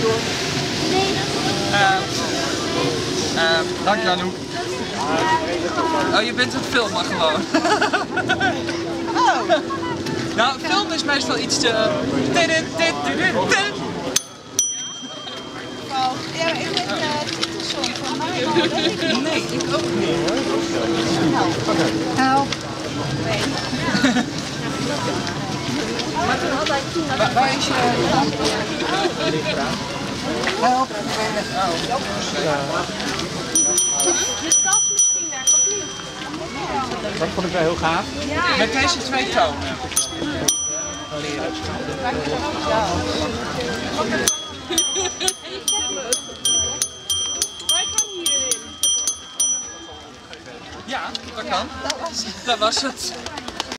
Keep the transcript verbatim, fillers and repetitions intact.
Uh, uh, dank je, Anouk. Oh, je bent het filmen gewoon. Oh. Nou, film is meestal iets te... Ja, maar ik heb de titelsong van mij. Nee, ik ook niet. Help. Waar, waar is je... Help. De tas misschien daar, of niet? Dat vond ik wel heel gaaf. Ja. Met deze twee tonen. Wij gaan hierin. Ja, dat kan. Dat was het.